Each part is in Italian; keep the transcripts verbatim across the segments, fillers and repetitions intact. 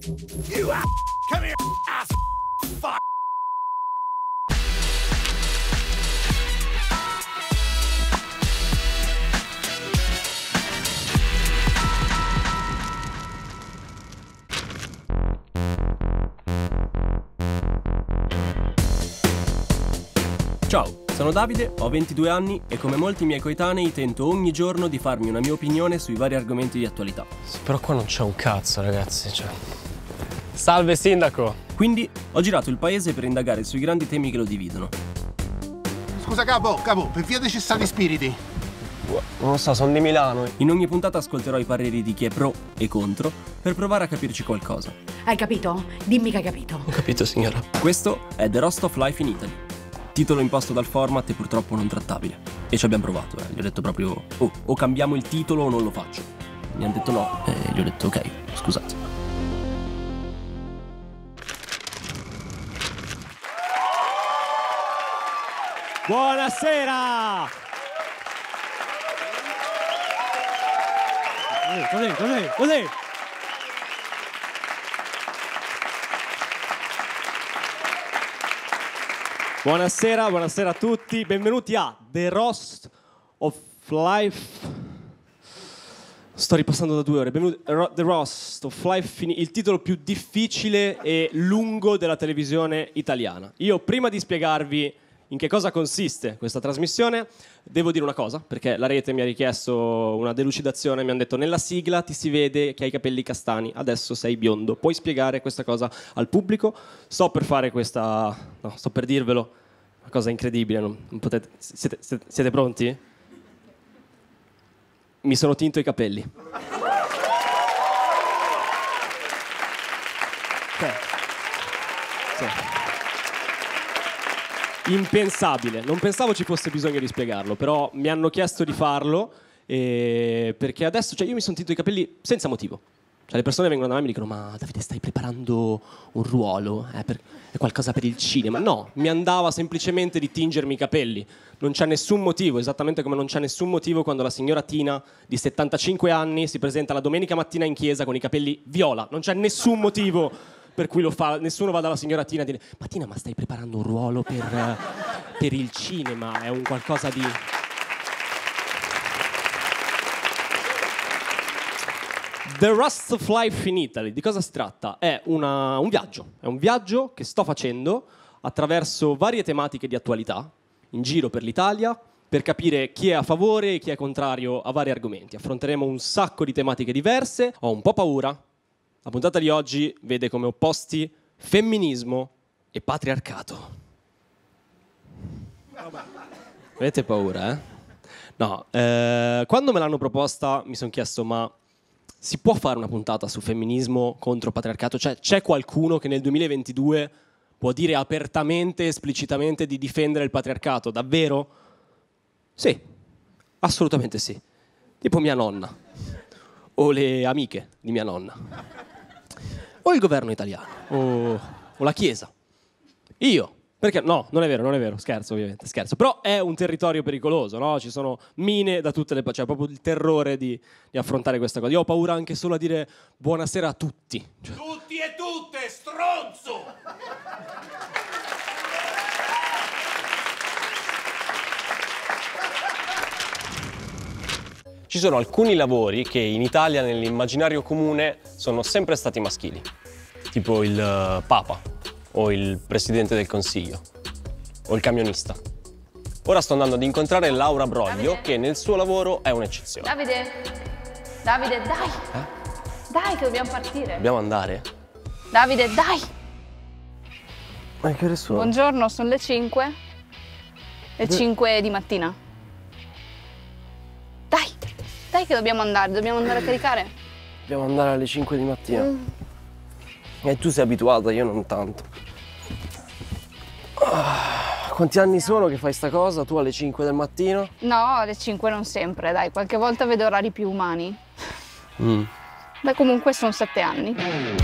You ass. Come here, ass. Fuck. Ciao, sono Davide, ho ventidue anni e come molti miei coetanei tento ogni giorno di farmi una mia opinione sui vari argomenti di attualità. Però qua non c'è un cazzo, ragazzi, cioè... Salve, sindaco! Quindi ho girato il paese per indagare sui grandi temi che lo dividono. Scusa capo, capo, per via dei cessati spiriti. Non lo so, sono di Milano. In ogni puntata ascolterò i pareri di chi è pro e contro per provare a capirci qualcosa. Hai capito? Dimmi che hai capito. Ho capito, signora. Questo è The Roast of Life in Italy. Titolo imposto dal format e purtroppo non trattabile. E ci abbiamo provato, eh. Gli ho detto proprio, oh, o cambiamo il titolo o non lo faccio. Mi hanno detto no e gli ho detto ok, scusate. Buonasera! Così, così, così! Buonasera, buonasera a tutti, benvenuti a The Roast of Life. Sto ripassando da due ore. Benvenuti a The Roast of Life, il titolo più difficile e lungo della televisione italiana. Io, prima di spiegarvi in che cosa consiste questa trasmissione, devo dire una cosa, perché la rete mi ha richiesto una delucidazione, mi hanno detto nella sigla ti si vede che hai i capelli castani, adesso sei biondo, puoi spiegare questa cosa al pubblico? Sto per fare questa, no, sto per dirvelo, una cosa incredibile, non, non potete, siete, siete, siete pronti? Mi sono tinto i capelli. Okay. Sì. Impensabile, non pensavo ci fosse bisogno di spiegarlo, però mi hanno chiesto di farlo e... perché adesso, cioè io mi sono tinto i capelli senza motivo. Cioè le persone vengono da me e mi dicono ma Davide stai preparando un ruolo? Eh, per... È qualcosa per il cinema? No, mi andava semplicemente di tingermi i capelli. Non c'è nessun motivo, esattamente come non c'è nessun motivo quando la signora Tina di settantacinque anni si presenta la domenica mattina in chiesa con i capelli viola. Non c'è nessun motivo per cui lo fa, nessuno va dalla signora Tina a dire ma Tina, ma stai preparando un ruolo per, per il cinema? È un qualcosa di... The Roast of Life in Italy, di cosa si tratta? È una, un viaggio, è un viaggio che sto facendo attraverso varie tematiche di attualità, in giro per l'Italia, per capire chi è a favore e chi è contrario a vari argomenti. Affronteremo un sacco di tematiche diverse, ho un po' paura. La puntata di oggi vede come opposti femminismo e patriarcato. Avete paura, eh? No, eh, quando me l'hanno proposta mi sono chiesto ma si può fare una puntata su femminismo contro patriarcato? Cioè c'è qualcuno che nel duemilaventidue può dire apertamente, esplicitamente di difendere il patriarcato? Davvero? Sì, assolutamente sì. Tipo mia nonna o le amiche di mia nonna. O il governo italiano, o, o la Chiesa. Io, perché no, non è vero, non è vero, scherzo ovviamente, scherzo. Però è un territorio pericoloso, no? Ci sono mine da tutte le parti, cioè proprio il terrore di, di affrontare questa cosa. Io ho paura anche solo a dire buonasera a tutti. Cioè... Tutti e tutte, stronzo! Ci sono alcuni lavori che in Italia nell'immaginario comune sono sempre stati maschili, tipo il uh, Papa, o il Presidente del Consiglio, o il camionista. Ora sto andando ad incontrare Laura Broglio, Davide, che nel suo lavoro è un'eccezione. Davide, Davide, dai! Eh? Dai che dobbiamo partire! Dobbiamo andare? Davide, dai! Ma che ore sono? Buongiorno, sono le cinque. Le cinque di mattina. Dai! Dai che dobbiamo andare, dobbiamo andare a caricare. Dobbiamo andare alle cinque di mattina. Mm. E tu sei abituata, io non tanto. Ah, quanti anni sono che fai sta cosa? Tu alle cinque del mattino? No, alle cinque non sempre, dai. Qualche volta vedo orari più umani. Mm. Beh, comunque sono sette anni.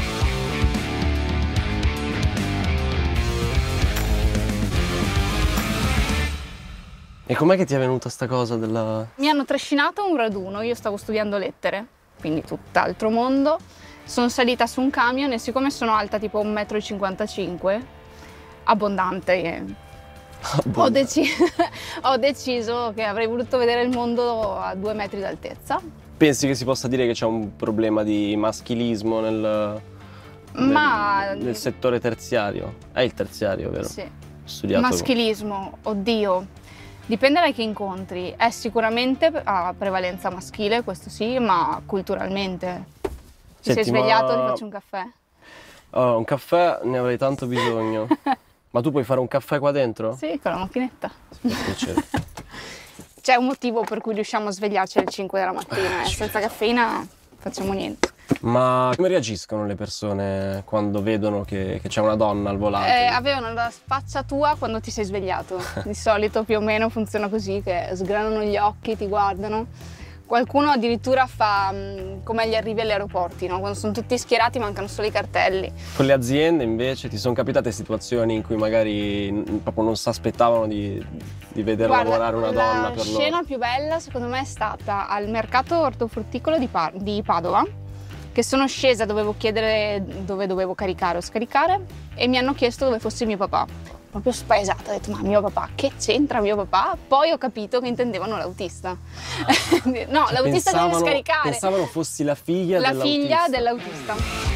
E com'è che ti è venuta sta cosa della... Mi hanno trascinato a un raduno, io stavo studiando lettere, quindi tutt'altro mondo. sono salita su un camion e siccome sono alta tipo un metro e cinquantacinque, abbondante, eh, ho, deci- ho deciso che avrei voluto vedere il mondo a due metri d'altezza. Pensi che si possa dire che c'è un problema di maschilismo nel, Ma... nel, nel settore terziario? È il terziario, vero? Sì. Studiato. Maschilismo, oddio, dipende da chi incontri. È sicuramente a prevalenza maschile, questo sì, ma culturalmente. Ti Senti, sei svegliato, ma- ti faccio un caffè? Oh, un caffè ne avrei tanto bisogno. Ma tu puoi fare un caffè qua dentro? Sì, con la macchinetta. Per piacere. C'è un motivo per cui riusciamo a svegliarci alle cinque della mattina, eh. Senza caffeina facciamo niente. Ma come reagiscono le persone quando vedono che, che c'è una donna al volante? Eh, avevano la faccia tua quando ti sei svegliato. Di solito più o meno funziona così, che sgranano gli occhi, ti guardano. Qualcuno addirittura fa mh, come agli arrivi agli aeroporti, no? Quando sono tutti schierati mancano solo i cartelli. Con le aziende invece ti sono capitate situazioni in cui magari n- proprio non si aspettavano di, di vedere Guarda, lavorare una donna la per scena loro? più bella secondo me è stata al mercato ortofrutticolo di, Pa- di Padova, che sono scesa, dovevo chiedere dove dovevo caricare o scaricare e mi hanno chiesto dove fosse mio papà. Proprio spaesata, ho detto ma mio papà, che c'entra mio papà? Poi ho capito che intendevano l'autista. No, l'autista deve Pensavano- scaricare. Pensavano fossi la figlia La dell'autista. figlia dell'autista.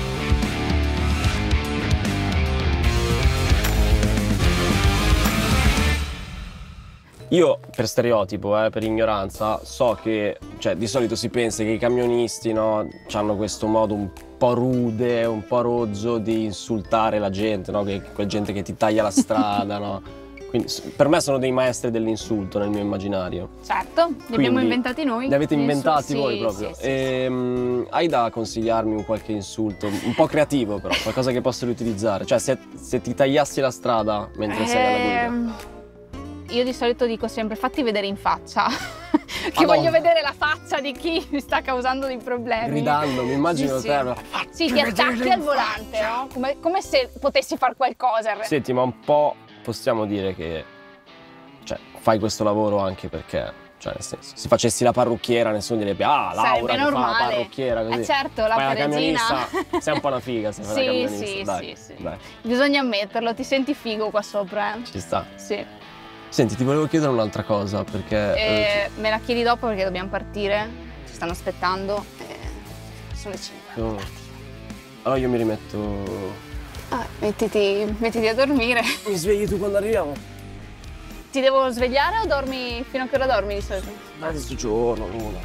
Io per stereotipo, eh, per ignoranza, so che, cioè di solito si pensa che i camionisti, no, hanno questo modo un po' rude, un po' rozzo di insultare la gente, no, che quella gente che ti taglia la strada, no. Quindi s- per me sono dei maestri dell'insulto nel mio immaginario. Certo, li abbiamo Quindi, inventati noi. Li avete Gli inventati insulti, voi sì, proprio. sì, sì, Ehm, hai da consigliarmi un qualche insulto, un po' creativo però, qualcosa che posso riutilizzare? Cioè se, se ti tagliassi la strada mentre sei alla guida. Ehm, Io di solito dico sempre fatti vedere in faccia, che Madonna. voglio vedere la faccia di chi mi sta causando dei problemi. Gridando, mi immagino Sì, te. sì. Sì, ti attacchi al volante, no? Come, come se potessi far qualcosa. Senti, ma un po' possiamo dire che, cioè, fai questo lavoro anche perché, cioè, nel senso, se facessi la parrucchiera nessuno direbbe ah, Laura Sarebbe che fa la normale. parrucchiera così. Eh certo, la Fai parruggina. camionista, sei un po' una figa se fai la Sì, camionista. sì, dai, sì, sì. dai, Bisogna ammetterlo, ti senti figo qua sopra, eh? ci sta. Sì. Senti, ti volevo chiedere un'altra cosa perché... eh, E me la chiedi dopo perché dobbiamo partire, ci stanno aspettando. E sono le cinque. io- Allora io mi rimetto... Ah, mettiti, mettiti a dormire. Mi svegli tu quando arriviamo? Ti devo svegliare o dormi fino a che ora dormi di solito? Mezzogiorno, l'una.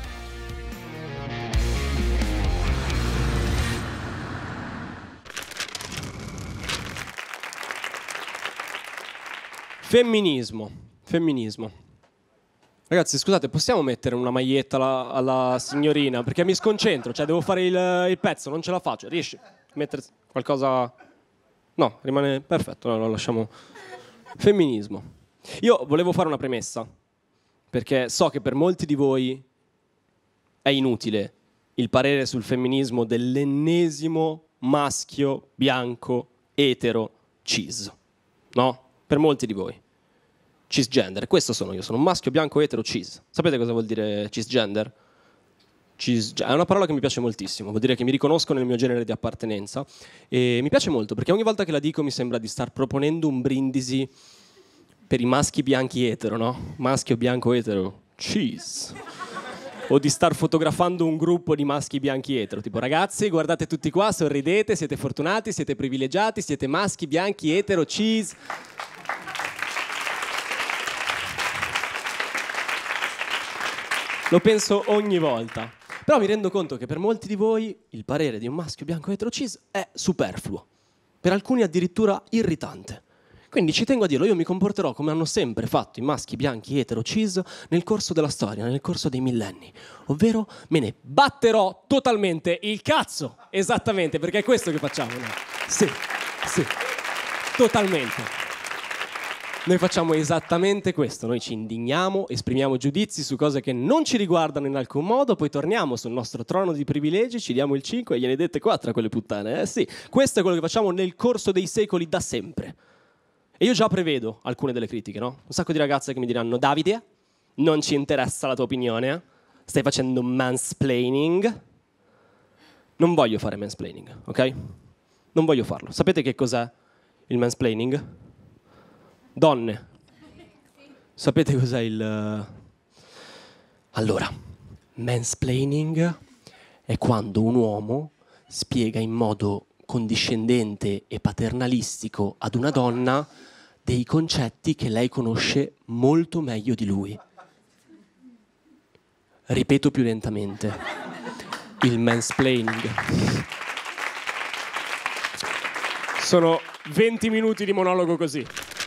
Femminismo. Femminismo. Ragazzi, scusate, possiamo mettere una maglietta alla, alla signorina? Perché mi sconcentro, cioè devo fare il, il pezzo, non ce la faccio. Riesci a mettere qualcosa... No, rimane perfetto, no, lo lasciamo... Femminismo. Io volevo fare una premessa, perché so che per molti di voi è inutile il parere sul femminismo dell'ennesimo maschio bianco etero cis, no? Per molti di voi. Cisgender, questo sono io, sono un maschio bianco etero cis. Sapete cosa vuol dire cisgender? Cis- è una parola che mi piace moltissimo, vuol dire che mi riconosco nel mio genere di appartenenza e mi piace molto perché ogni volta che la dico mi sembra di star proponendo un brindisi per i maschi bianchi etero, no? Maschio bianco etero, cis. O di star fotografando un gruppo di maschi bianchi etero, tipo ragazzi guardate tutti qua, sorridete, siete fortunati, siete privilegiati, siete maschi bianchi etero, cis. Lo penso ogni volta. Però mi rendo conto che per molti di voi il parere di un maschio bianco etero cis è superfluo. Per alcuni addirittura irritante. Quindi ci tengo a dirlo, io mi comporterò come hanno sempre fatto i maschi bianchi etero cis nel corso della storia, nel corso dei millenni. Ovvero me ne batterò totalmente il cazzo. Esattamente, perché è questo che facciamo noi. Sì, sì, totalmente. Noi facciamo esattamente questo, noi ci indigniamo, esprimiamo giudizi su cose che non ci riguardano in alcun modo, poi torniamo sul nostro trono di privilegi, ci diamo il cinque e gliene dette quattro a quelle puttane, eh sì. Questo è quello che facciamo nel corso dei secoli da sempre. E io già prevedo alcune delle critiche, no? Un sacco di ragazze che mi diranno Davide, non ci interessa la tua opinione, stai facendo mansplaining. non voglio fare mansplaining, ok? Non voglio farlo. Sapete che cos'è il mansplaining? Donne. Sapete cos'è il... Allora, mansplaining è quando un uomo spiega in modo condiscendente e paternalistico ad una donna dei concetti che lei conosce molto meglio di lui. Ripeto più lentamente. Il mansplaining. Sono venti minuti di monologo così.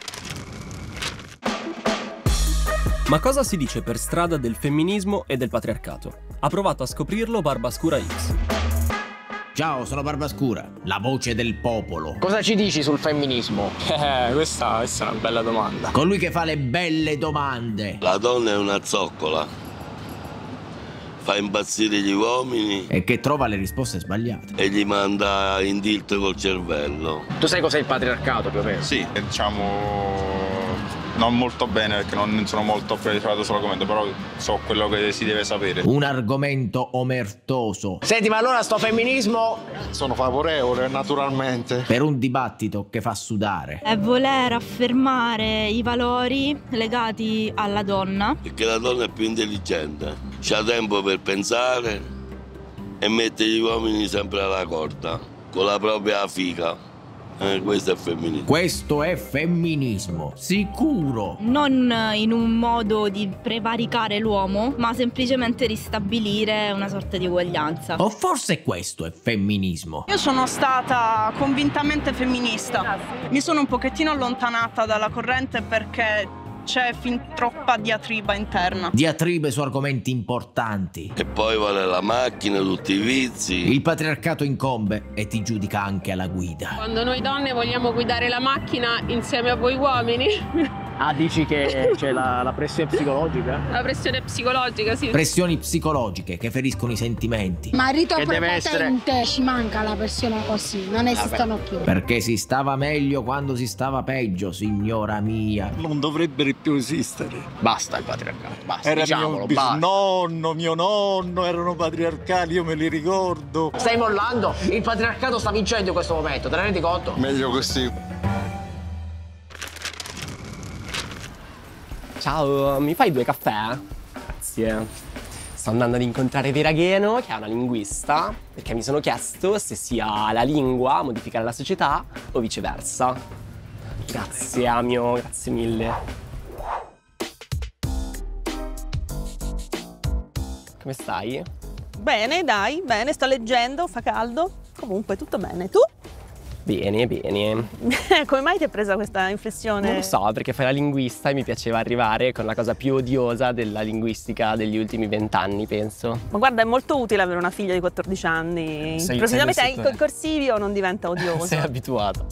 Ma cosa si dice per strada del femminismo e del patriarcato? Ha provato a scoprirlo Barbascura X. Ciao, sono Barbascura, la voce del popolo. Cosa ci dici sul femminismo? Eh, questa, questa è una bella domanda. Colui che fa le belle domande. La donna è una zoccola. Fa impazzire gli uomini. E che trova le risposte sbagliate. E gli manda in tilt col cervello. Tu sai cos'è il patriarcato più o meno? Sì, diciamo... non molto bene perché non sono molto preparato sull'argomento, però so quello che si deve sapere. Un argomento omertoso. Senti, ma allora sto femminismo... Sono favorevole, naturalmente. Per un dibattito che fa sudare. È voler affermare i valori legati alla donna. Perché la donna è più intelligente, c'ha tempo per pensare e mette gli uomini sempre alla corda, con la propria figa. Eh, questo è femminismo. Questo è femminismo, sicuro. Non in un modo di prevaricare l'uomo, ma semplicemente ristabilire una sorta di uguaglianza. O forse questo è femminismo. Io sono stata convintamente femminista. Mi sono un pochettino allontanata dalla corrente perché c'è fin troppa diatriba interna. Diatribe su argomenti importanti. E poi vale la macchina, tutti i vizi. Il patriarcato incombe e ti giudica anche alla guida. Quando noi donne vogliamo guidare la macchina insieme a voi uomini. Ah, dici che c'è la, la pressione psicologica? La pressione psicologica, sì. Pressioni psicologiche che feriscono i sentimenti. Ma rito che deve prepotente essere... ci manca la pressione così, non esistono più. Perché si stava meglio quando si stava peggio, signora mia. Non dovrebbero più esistere. Basta il patriarcato, basta, Era diciamolo, mio basta. bisnonno, mio nonno, erano patriarcali, io me li ricordo. Stai mollando? Il patriarcato sta vincendo in questo momento, te ne rendi conto? Meglio così. Ciao, mi fai due caffè? Grazie. Sto andando ad incontrare Vera Gheno, che è una linguista, perché mi sono chiesto se sia la lingua a modificare la società o viceversa. Grazie, Amio, grazie mille. Come stai? Bene, dai, bene, sto leggendo, fa caldo. Comunque, tutto bene. Tu? Bene, bene. Come mai ti è presa questa inflessione? Non lo so, perché fai la linguista e mi piaceva arrivare con la cosa più odiosa della linguistica degli ultimi vent'anni, penso. Ma guarda, è molto utile avere una figlia di quattordici anni. Sei, Precisamente sei ai corsivi o non diventa odioso. Sei abituata.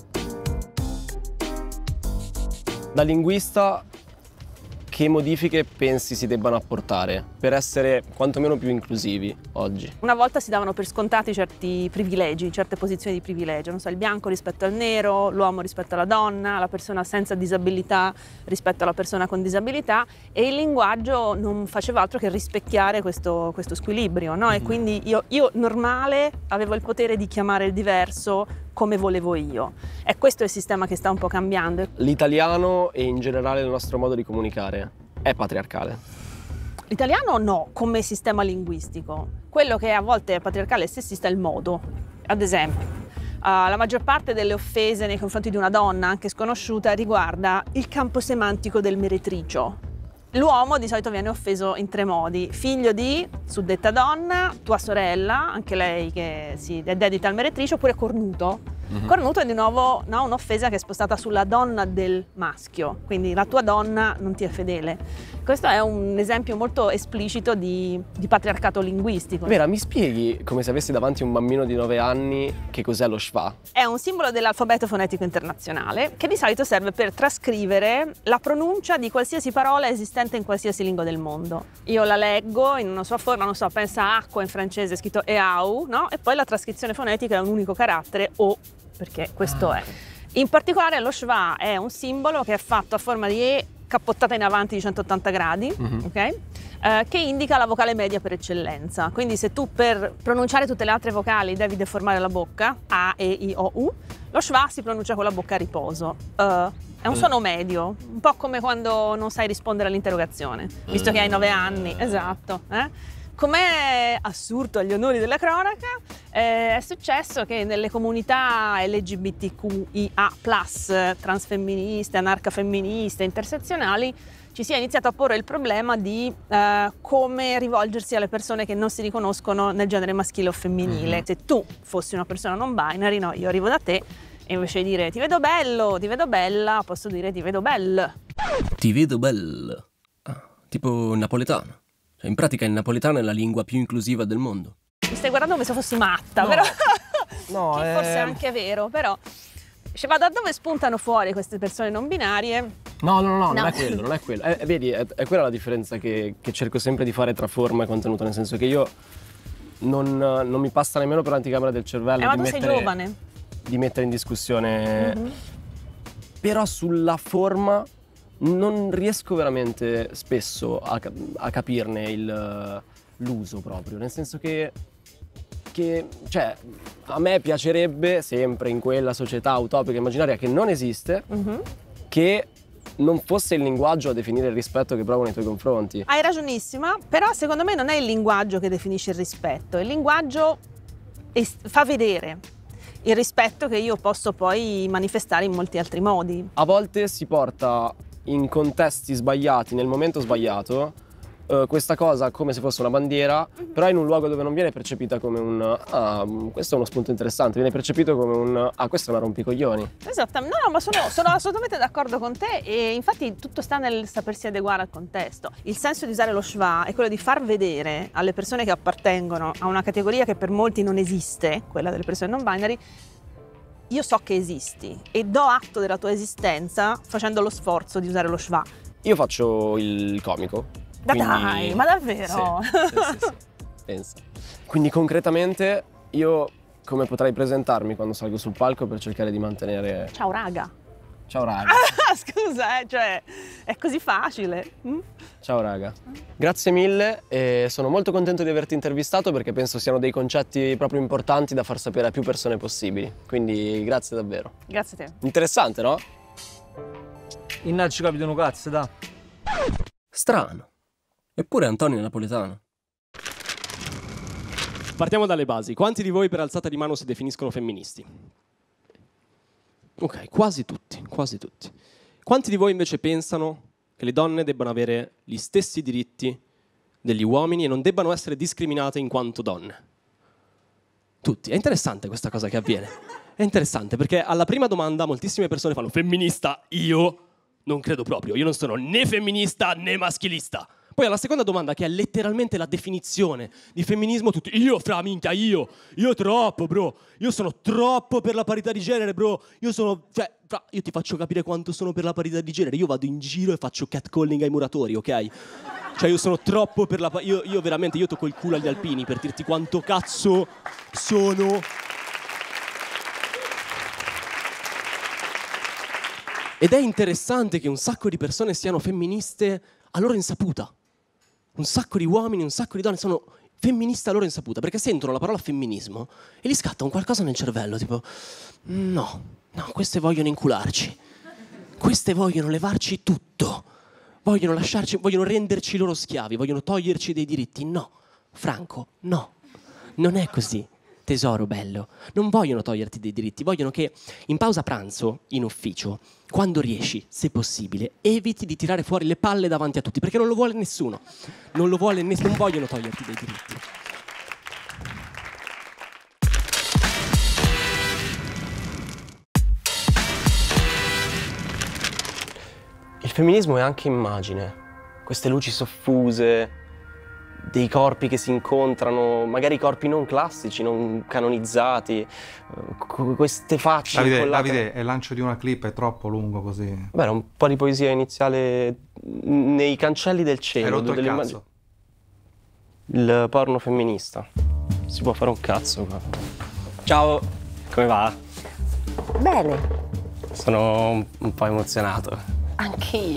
Da linguista, che modifiche pensi si debbano apportare per essere quantomeno più inclusivi oggi? Una volta si davano per scontati certi privilegi, certe posizioni di privilegio, non so, il bianco rispetto al nero, l'uomo rispetto alla donna, la persona senza disabilità rispetto alla persona con disabilità, e il linguaggio non faceva altro che rispecchiare questo, questo squilibrio, no? E quindi io, io normale avevo il potere di chiamare il diverso come volevo io. E questo è il sistema che sta un po' cambiando. L'italiano e in generale il nostro modo di comunicare è patriarcale? L'italiano no, come sistema linguistico. Quello che a volte è patriarcale e sessista è il modo. Ad esempio, uh, la maggior parte delle offese nei confronti di una donna, anche sconosciuta, riguarda il campo semantico del meretricio. L'uomo di solito viene offeso in tre modi: figlio di suddetta donna, tua sorella, anche lei che si dedita al meretricio, oppure cornuto. Mm-hmm. Cornuto è di nuovo, no, un'offesa che è spostata sulla donna del maschio, quindi la tua donna non ti è fedele. Questo è un esempio molto esplicito di, di patriarcato linguistico. Vera, mi spieghi, come se avessi davanti un bambino di nove anni, che cos'è lo schwa? È un simbolo dell'alfabeto fonetico internazionale che di solito serve per trascrivere la pronuncia di qualsiasi parola esistente in qualsiasi lingua del mondo. Io la leggo in una sua forma, non so, pensa a acqua in francese scritto eau, no? E poi la trascrizione fonetica è un unico carattere, o, perché questo è. In particolare lo schwa è un simbolo che è fatto a forma di E cappottata in avanti di centottanta gradi, mm-hmm. ok? eh, che indica la vocale media per eccellenza. Quindi se tu per pronunciare tutte le altre vocali devi deformare la bocca, A, E, I, O, U, lo schwa si pronuncia con la bocca a riposo. Uh, è un suono medio, un po' come quando non sai rispondere all'interrogazione, visto che hai nove anni, esatto. Eh? Com'è assurdo agli onori della cronaca, eh, è successo che nelle comunità L G B T Q I A plus, transfemministe, anarcafemministe, intersezionali, ci sia iniziato a porre il problema di eh, come rivolgersi alle persone che non si riconoscono nel genere maschile o femminile. Mm-hmm. Se tu fossi una persona non binary, no, io arrivo da te e invece di dire ti vedo bello, ti vedo bella, posso dire ti vedo belle. Ti vedo belle. Ah, tipo napoletano. Cioè, in pratica il napoletano è la lingua più inclusiva del mondo. Mi stai guardando come se fossi matta, no. però No, che è... forse è anche vero, però cioè, da dove spuntano fuori queste persone non binarie? No, no, no, No. non è quello, non è quello. Eh, vedi, è, è quella la differenza che, che cerco sempre di fare tra forma e contenuto, nel senso che io non, non mi passa nemmeno per l'anticamera del cervello Eh, ma di, tu sei mettere, giovane. di mettere in discussione. Mhm. Però sulla forma non riesco veramente spesso a, cap- a capirne il, l'uso proprio, nel senso che, che cioè, a me piacerebbe sempre in quella società utopica immaginaria che non esiste, Mhm. che non fosse il linguaggio a definire il rispetto che provo nei tuoi confronti. Hai ragionissima, però secondo me non è il linguaggio che definisce il rispetto, il linguaggio es- fa vedere il rispetto che io posso poi manifestare in molti altri modi. A volte si porta in contesti sbagliati, nel momento sbagliato, eh, questa cosa come se fosse una bandiera, però in un luogo dove non viene percepita come un ah, questo è uno spunto interessante, viene percepito come un ah, questa è una rompicoglioni. Esatto, no, no, ma sono, sono assolutamente d'accordo con te e infatti tutto sta nel sapersi adeguare al contesto. Il senso di usare lo schwa è quello di far vedere alle persone che appartengono a una categoria che per molti non esiste, quella delle persone non binary, io so che esisti e do atto della tua esistenza facendo lo sforzo di usare lo schwa. Io faccio il comico. Da quindi- dai, ma davvero? Sì, sì, sì, sì. Pensa. Quindi concretamente io come potrei presentarmi quando salgo sul palco per cercare di mantenere... Ciao raga. Ciao raga. Scusa, eh, cioè è così facile. Mm? Ciao raga. Grazie mille e sono molto contento di averti intervistato perché penso siano dei concetti proprio importanti da far sapere a più persone possibili. Quindi grazie davvero. Grazie a te. Interessante, no? Innanzi capito un cazzo, da. Strano. Eppure Antonio è napoletano. Partiamo dalle basi. Quanti di voi per alzata di mano si definiscono femministi? Ok, quasi tutti, quasi tutti. Quanti di voi invece pensano che le donne debbano avere gli stessi diritti degli uomini e non debbano essere discriminate in quanto donne? Tutti. È interessante questa cosa che avviene. È interessante perché alla prima domanda moltissime persone fanno femminista, io non credo proprio, io non sono né femminista né maschilista. Poi alla seconda domanda, che è letteralmente la definizione di femminismo, tutti, io fra minchia, io, io troppo, bro, io sono troppo per la parità di genere, bro, io sono, cioè, fra, io ti faccio capire quanto sono per la parità di genere, io vado in giro e faccio catcalling ai muratori, ok? Cioè io sono troppo per la parità, io, io veramente, io tocco il culo agli alpini per dirti quanto cazzo sono... Ed è interessante che un sacco di persone siano femministe a loro insaputa. Un sacco di uomini, un sacco di donne sono femministe a loro insaputa, perché sentono la parola femminismo e gli scatta un qualcosa nel cervello, tipo no, no, queste vogliono incularci, queste vogliono levarci tutto, vogliono lasciarci, vogliono renderci loro schiavi, vogliono toglierci dei diritti. No, Franco, no, non è così. Tesoro bello, non vogliono toglierti dei diritti, vogliono che in pausa pranzo, in ufficio, quando riesci, se possibile, eviti di tirare fuori le palle davanti a tutti, perché non lo vuole nessuno, non lo vuole nessuno, non vogliono toglierti dei diritti. Il femminismo è anche immagine, queste luci soffuse, dei corpi che si incontrano, magari corpi non classici, non canonizzati, con queste facce Davide, incollate. Davide, il lancio di una clip è troppo lungo così. Beh, era un po' di poesia iniziale nei cancelli del cielo. Hai rotto il delle cazzo. immagini- Il porno femminista. Si può fare un cazzo qua. Ciao, come va? Bene, Sono un- un po' emozionato. anch'io.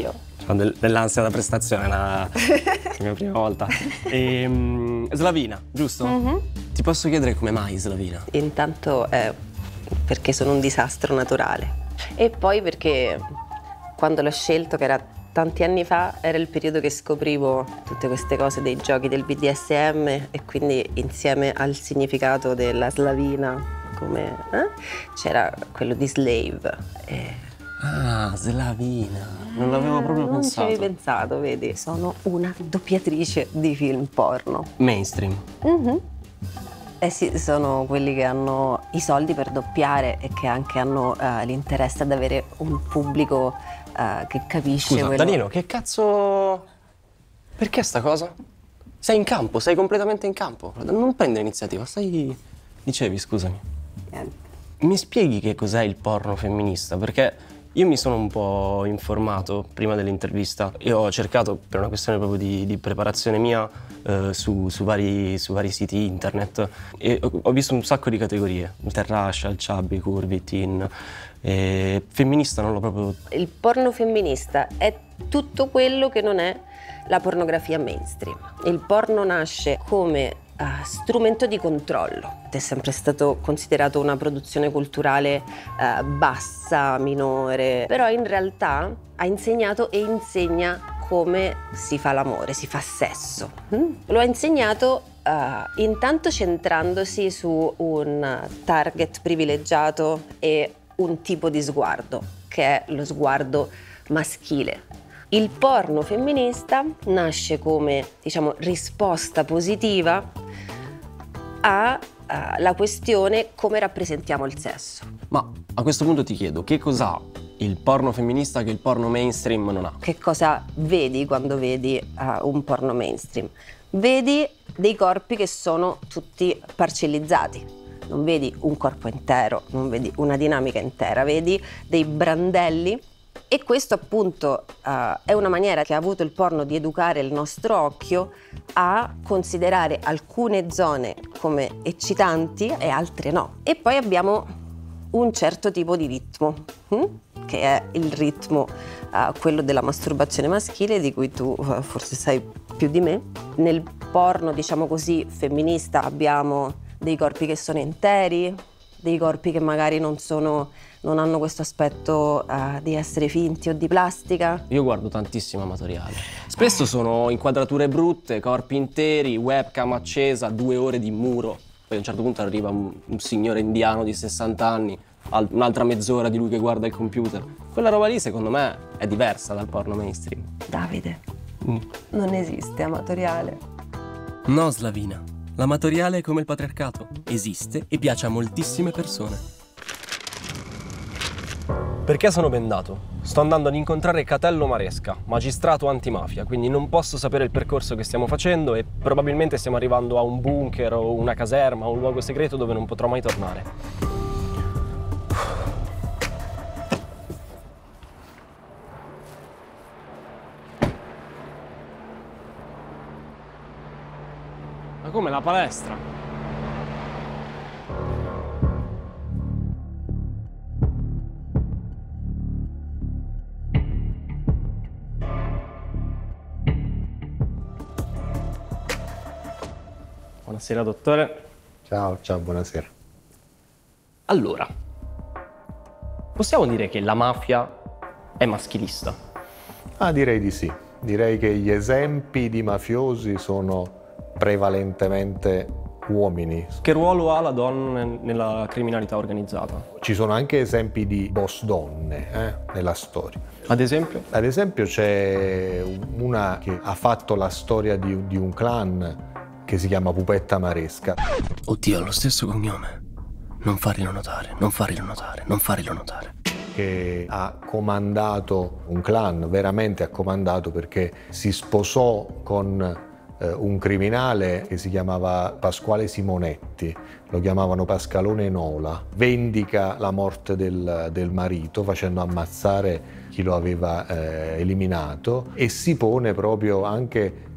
Ho del- dell'ansia da prestazione, è la, la mia prima volta. E, um, Slavina, giusto? Mm-hmm. Ti posso chiedere come mai Slavina? Intanto è perché sono un disastro naturale e poi perché quando l'ho scelto, che era tanti anni fa, era il periodo che scoprivo tutte queste cose dei giochi del B D S M e quindi insieme al significato della slavina come eh, c'era quello di slave. E... Ah, Slavina, non l'avevo proprio non pensato. Non ci avevi pensato, vedi? Sono una doppiatrice di film porno. Mainstream. Mm-hmm. Eh sì, sono quelli che hanno i soldi per doppiare e che anche hanno uh, l'interesse ad avere un pubblico uh, che capisce. Scusa, quello... Danilo, che cazzo... Perché sta cosa? Sei in campo, sei completamente in campo. Non prendere iniziativa, stai... Dicevi, scusami. Niente. Mi spieghi che cos'è il porno femminista? Perché io mi sono un po' informato prima dell'intervista e ho cercato, per una questione proprio di, di preparazione mia, eh, su, su, vari, su vari siti internet e ho, ho visto un sacco di categorie, interracial, chubby, curvy, teen, e femminista non l'ho proprio... Il porno femminista è tutto quello che non è la pornografia mainstream. Il porno nasce come uh, strumento di controllo. È sempre stato considerato una produzione culturale uh, bassa, minore, però in realtà ha insegnato e insegna come si fa l'amore, si fa sesso. Mm? Lo ha insegnato uh, intanto centrandosi su un target privilegiato e un tipo di sguardo, che è lo sguardo maschile. Il porno femminista nasce come, diciamo, risposta positiva alla questione come rappresentiamo il sesso. Ma a questo punto ti chiedo, che cos'ha il porno femminista che il porno mainstream non ha? Che cosa vedi quando vedi uh, un porno mainstream? Vedi dei corpi che sono tutti parcellizzati. Non vedi un corpo intero, non vedi una dinamica intera, vedi dei brandelli. E questo appunto uh, è una maniera che ha avuto il porno di educare il nostro occhio a considerare alcune zone come eccitanti e altre no. E poi abbiamo un certo tipo di ritmo, hm? che è il ritmo, uh, quello della masturbazione maschile, di cui tu uh, forse sai più di me. Nel porno, diciamo così, femminista abbiamo dei corpi che sono interi, dei corpi che magari non sono... non hanno questo aspetto uh, di essere finti o di plastica. Io guardo tantissimo amatoriale. Spesso sono inquadrature brutte, corpi interi, webcam accesa, due ore di muro. Poi a un certo punto arriva un, un signore indiano di sessanta anni, al, un'altra mezz'ora di lui che guarda il computer. Quella roba lì secondo me è diversa dal porno mainstream. Davide, mm. non esiste amatoriale. No, Slavina. L'amatoriale è come il patriarcato. Esiste e piace a moltissime persone. Perché sono bendato? Sto andando ad incontrare Catello Maresca, magistrato antimafia, quindi non posso sapere il percorso che stiamo facendo e probabilmente stiamo arrivando a un bunker o una caserma o un luogo segreto dove non potrò mai tornare. Ma come, la palestra? Buonasera, dottore. Ciao, ciao, buonasera. Allora, possiamo dire che la mafia è maschilista? Ah, direi di sì. Direi che gli esempi di mafiosi sono prevalentemente uomini. Che ruolo ha la donna nella criminalità organizzata? Ci sono anche esempi di boss donne eh, nella storia. Ad esempio? Ad esempio c'è una che ha fatto la storia di, di un clan che si chiama Pupetta Maresca. Oddio, ha lo stesso cognome. Non farglielo notare, non farglielo notare, non farglielo notare. Che ha comandato un clan, veramente ha comandato, perché si sposò con eh, un criminale che si chiamava Pasquale Simonetti, lo chiamavano Pascalone Nola. Vendica la morte del, del marito facendo ammazzare chi lo aveva eh, eliminato e si pone proprio anche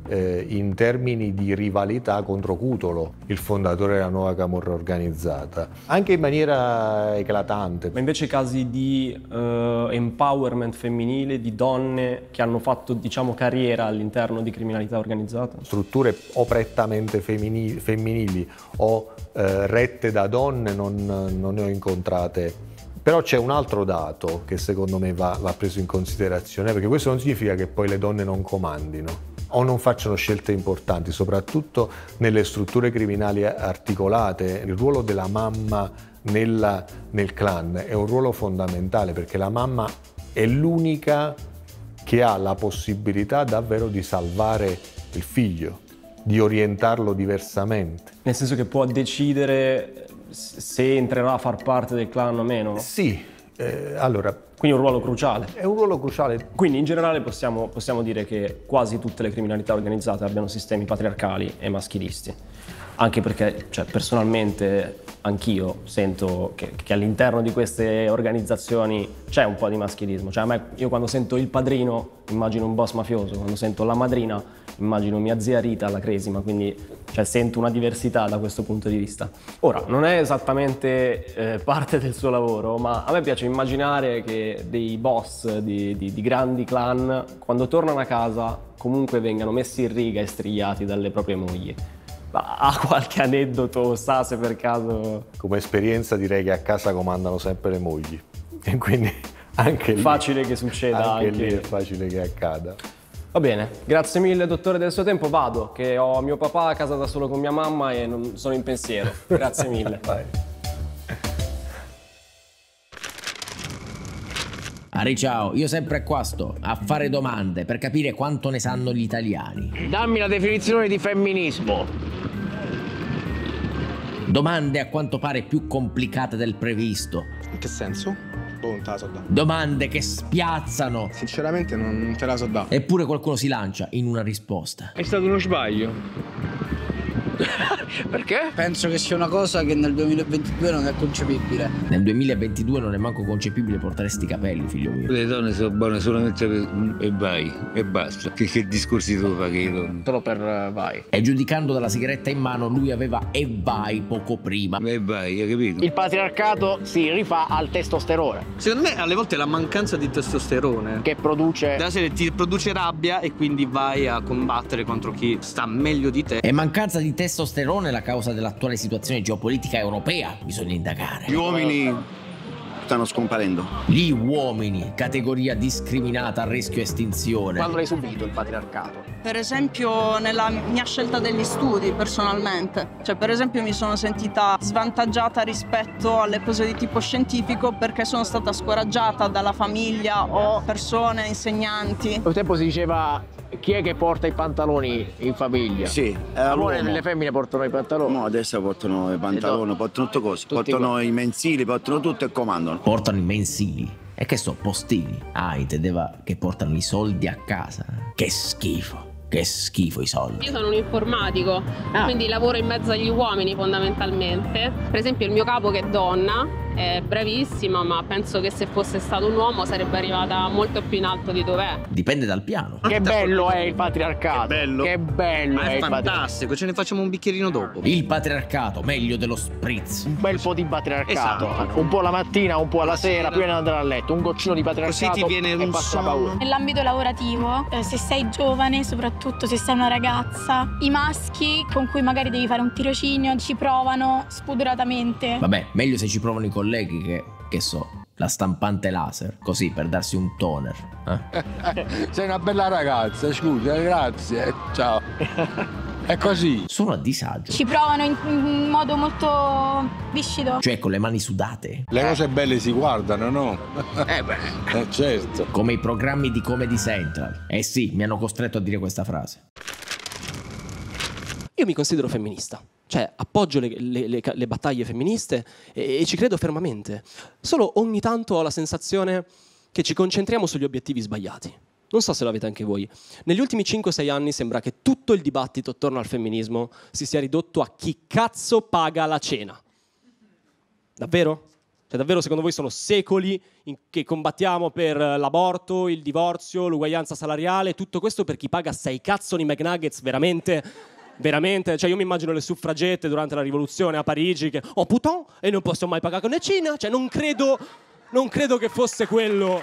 eh, in termini di rivalità contro Cutolo, il fondatore della nuova camorra organizzata, anche in maniera eclatante. Ma invece casi di uh, empowerment femminile, di donne che hanno fatto, diciamo, carriera all'interno di criminalità organizzata? Strutture o prettamente femminili, femminili o eh, rette da donne non, non ne ho incontrate. Però c'è un altro dato che secondo me va, va preso in considerazione, perché questo non significa che poi le donne non comandino o non facciano scelte importanti, soprattutto nelle strutture criminali articolate. Il ruolo della mamma nella, nel clan è un ruolo fondamentale, perché la mamma è l'unica che ha la possibilità davvero di salvare il figlio, di orientarlo diversamente. Nel senso che può decidere se entrerà a far parte del clan o meno? Sì, eh, allora... Quindi un ruolo cruciale? È un ruolo cruciale. Quindi in generale possiamo, possiamo dire che quasi tutte le criminalità organizzate abbiano sistemi patriarcali e maschilisti. Anche perché, cioè, personalmente, anch'io sento che, che all'interno di queste organizzazioni c'è un po' di maschilismo. Cioè, a me, io quando sento il padrino immagino un boss mafioso, quando sento la madrina immagino mia zia Rita alla Cresima, quindi cioè, sento una diversità da questo punto di vista. Ora, non è esattamente eh, parte del suo lavoro, ma a me piace immaginare che dei boss di, di, di grandi clan, quando tornano a casa, comunque vengano messi in riga e strigliati dalle proprie mogli. Ma ha qualche aneddoto, sa se per caso... Come esperienza direi che a casa comandano sempre le mogli, e quindi anche lì... Facile che succeda anche. Anche lì è facile che accada. Va bene, grazie mille dottore del suo tempo, vado, che ho mio papà a casa da solo con mia mamma e non sono in pensiero. Grazie mille. Vai. Ari, ciao, io sempre qua sto a fare domande per capire quanto ne sanno gli italiani. Dammi la definizione di femminismo. Domande a quanto pare più complicate del previsto. In che senso? Boh, non te la so da. Domande che spiazzano. Sinceramente non te la so da. Eppure qualcuno si lancia in una risposta. È stato uno sbaglio. Perché? Penso che sia una cosa che nel duemilaventidue non è concepibile. Nel duemilaventidue non è manco concepibile portare sti capelli, figlio mio. Le donne sono buone solamente per... e vai, e basta. Che, che discorsi tu fai che le donne? Solo per uh, vai. E giudicando dalla sigaretta in mano, lui aveva e vai poco prima. E vai, hai capito? Il patriarcato si rifà al testosterone. Secondo me alle volte è la mancanza di testosterone che produce... della serie ti produce rabbia e quindi vai a combattere contro chi sta meglio di te. E mancanza di testosterone è la causa dell'attuale situazione geopolitica europea, bisogna indagare. Gli uomini stanno scomparendo. Gli uomini, categoria discriminata a rischio estinzione. Quando l'hai subito il patriarcato? Per esempio nella mia scelta degli studi, personalmente. Cioè, per esempio mi sono sentita svantaggiata rispetto alle cose di tipo scientifico perché sono stata scoraggiata dalla famiglia o persone, insegnanti. Un tempo si diceva chi è che porta i pantaloni in famiglia? Sì. Allora le femmine portano i pantaloni? No, adesso portano i pantaloni, portano tutte cose. Tutti portano qua. i mensili, portano tutto e comandano. Portano i mensili. E che so, postini. Ah, intendeva che portano i soldi a casa. Che schifo. Che schifo i soldi. Io sono un informatico, ah. quindi lavoro in mezzo agli uomini fondamentalmente. Per esempio il mio capo, che è donna, è bravissima, ma penso che se fosse stato un uomo sarebbe arrivata molto più in alto di dov'è. Dipende dal piano. Che bello è il patriarcato. Che bello. Che bello Ma è, è il fantastico, ce ne facciamo un bicchierino dopo. Il patriarcato, meglio dello spritz. Un bel po' di patriarcato. Esatto. Un po' la mattina, un po' alla sera, prima di andare a letto. Un goccino di patriarcato. Così ti viene e un passa la paura. Nell'ambito lavorativo, eh, se sei giovane, soprattutto se sei una ragazza, i maschi con cui magari devi fare un tirocinio ci provano spudoratamente. Vabbè, meglio se ci provano i colleghi che, che so, la stampante laser, così per darsi un toner. Eh? Sei una bella ragazza, scusa, grazie, ciao. È così. Sono a disagio. Ci provano in, in modo molto viscido. Cioè con le mani sudate. Le cose belle si guardano, no? Eh beh. Eh, certo. Come i programmi di Comedy Central. Eh sì, mi hanno costretto a dire questa frase. Io mi considero femminista. Cioè, appoggio le, le, le, le battaglie femministe e, e ci credo fermamente. Solo ogni tanto ho la sensazione che ci concentriamo sugli obiettivi sbagliati. Non so se lo avete anche voi. Negli ultimi cinque sei anni sembra che tutto il dibattito attorno al femminismo si sia ridotto a chi cazzo paga la cena. Davvero? Cioè davvero secondo voi sono secoli in che combattiamo per l'aborto, il divorzio, l'uguaglianza salariale, tutto questo per chi paga sei cazzoni McNuggets, veramente, veramente? Cioè io mi immagino le suffragette durante la rivoluzione a Parigi che oh putain, e non posso mai pagare con la Cina, cioè non credo, non credo che fosse quello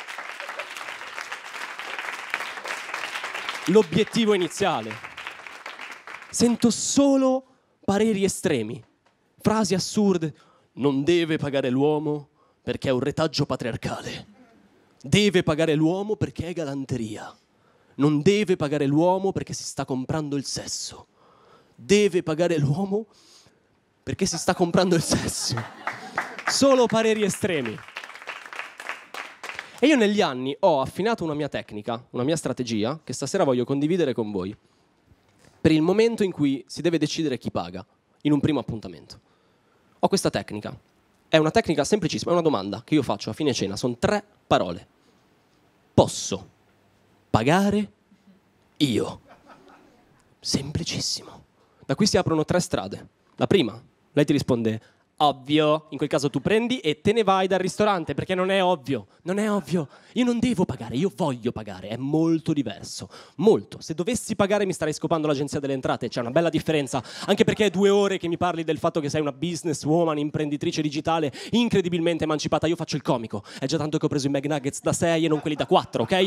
l'obiettivo iniziale. Sento solo pareri estremi, frasi assurde. Non deve pagare l'uomo perché è un retaggio patriarcale. Deve pagare l'uomo perché è galanteria. Non deve pagare l'uomo perché si sta comprando il sesso. Deve pagare l'uomo perché si sta comprando il sesso. Solo pareri estremi. E io negli anni ho affinato una mia tecnica, una mia strategia, che stasera voglio condividere con voi, per il momento in cui si deve decidere chi paga, in un primo appuntamento. Ho questa tecnica. È una tecnica semplicissima, è una domanda che io faccio a fine cena. Sono tre parole. Posso pagare io? Semplicissimo. Da qui si aprono tre strade. La prima, lei ti risponde ovvio. In quel caso tu prendi e te ne vai dal ristorante perché non è ovvio. Non è ovvio. Io non devo pagare, io voglio pagare. È molto diverso. Molto. Se dovessi pagare mi starei scopando l'agenzia delle entrate. C'è una bella differenza. Anche perché è due ore che mi parli del fatto che sei una business woman, imprenditrice digitale, incredibilmente emancipata. Io faccio il comico. È già tanto che ho preso i McNuggets da sei e non quelli da quattro, ok?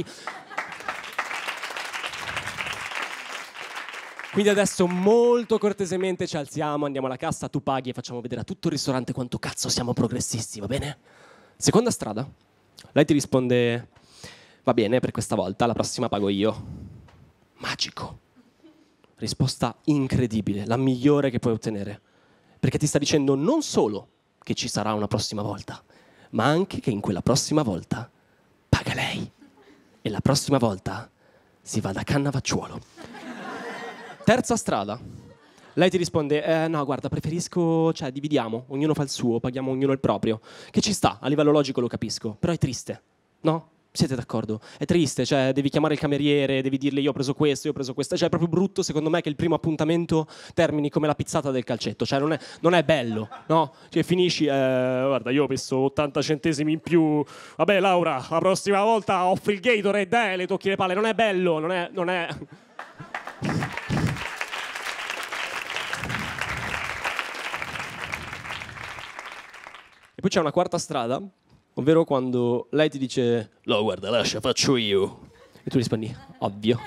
Quindi adesso molto cortesemente ci alziamo, andiamo alla cassa, tu paghi e facciamo vedere a tutto il ristorante quanto cazzo siamo progressisti, va bene? Seconda strada. Lei ti risponde, va bene per questa volta, la prossima pago io. Magico. Risposta incredibile, la migliore che puoi ottenere. Perché ti sta dicendo non solo che ci sarà una prossima volta, ma anche che in quella prossima volta paga lei. E la prossima volta si va da Cannavacciuolo. Terza strada. Lei ti risponde, eh, no, guarda, preferisco, cioè, dividiamo, ognuno fa il suo, paghiamo ognuno il proprio. Che ci sta, a livello logico lo capisco, però è triste, no? Siete d'accordo? È triste, cioè, devi chiamare il cameriere, devi dirgli io ho preso questo, io ho preso questo. Cioè, è proprio brutto, secondo me, che il primo appuntamento termini come la pizzata del calcetto. Cioè, non è, non è bello, no? Cioè, finisci, eh, guarda, io ho messo ottanta centesimi in più. Vabbè, Laura, la prossima volta offri il Gatorade, eh, le tocchi le palle. Non è bello, non è... Non è... E poi c'è una quarta strada, ovvero quando lei ti dice no, guarda, lascia, faccio io. E tu rispondi, ovvio.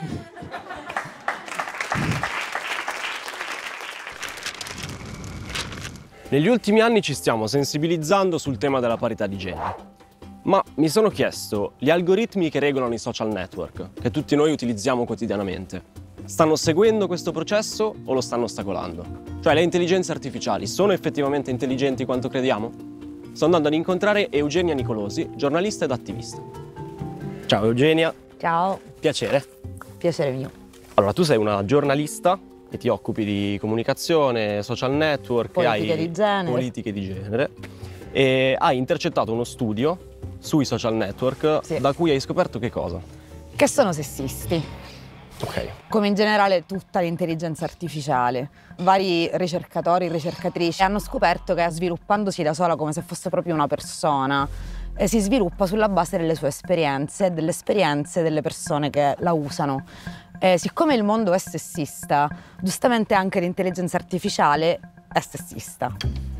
Negli ultimi anni ci stiamo sensibilizzando sul tema della parità di genere. Ma mi sono chiesto, gli algoritmi che regolano i social network, che tutti noi utilizziamo quotidianamente, stanno seguendo questo processo o lo stanno ostacolando? Cioè, le intelligenze artificiali sono effettivamente intelligenti quanto crediamo? Sto andando ad incontrare Eugenia Nicolosi, giornalista ed attivista. Ciao Eugenia. Ciao. Piacere. Piacere mio. Allora, tu sei una giornalista e ti occupi di comunicazione, social network, politiche hai di genere. Politiche di genere e hai intercettato uno studio sui social network, sì, da cui hai scoperto che cosa? Che sono sessisti. Ok. Come in generale tutta l'intelligenza artificiale. Vari ricercatori e ricercatrici hanno scoperto che sviluppandosi da sola come se fosse proprio una persona, eh, si sviluppa sulla base delle sue esperienze e delle esperienze delle persone che la usano. Eh, siccome il mondo è sessista, giustamente anche l'intelligenza artificiale è sessista.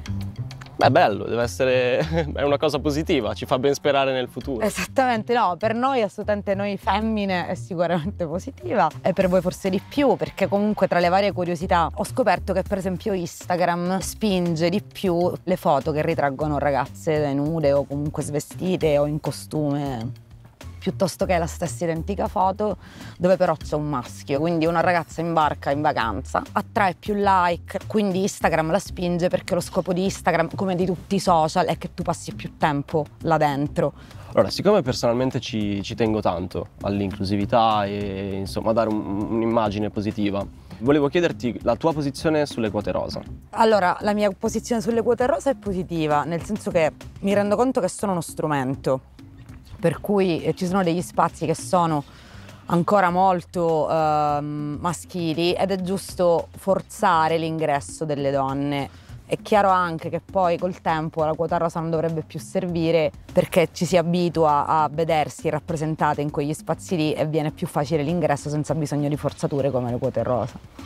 Beh, bello, deve essere è una cosa positiva, ci fa ben sperare nel futuro. Esattamente, no, per noi assolutamente noi femmine è sicuramente positiva e per voi forse di più, perché comunque tra le varie curiosità ho scoperto che per esempio Instagram spinge di più le foto che ritraggono ragazze nude o comunque svestite o in costume, piuttosto che la stessa identica foto dove però c'è un maschio. Quindi una ragazza in barca in vacanza attrae più like, quindi Instagram la spinge perché lo scopo di Instagram, come di tutti i social, è che tu passi più tempo là dentro. Allora, siccome personalmente ci, ci tengo tanto all'inclusività e insomma a dare un, un'immagine positiva, volevo chiederti la tua posizione sulle quote rosa. Allora, la mia posizione sulle quote rosa è positiva, nel senso che mi rendo conto che sono uno strumento, per cui eh, ci sono degli spazi che sono ancora molto eh, maschili ed è giusto forzare l'ingresso delle donne È chiaro anche che poi col tempo la quota rosa non dovrebbe più servire perché ci si abitua a vedersi rappresentate in quegli spazi lì e viene più facile l'ingresso senza bisogno di forzature come le quote rosa.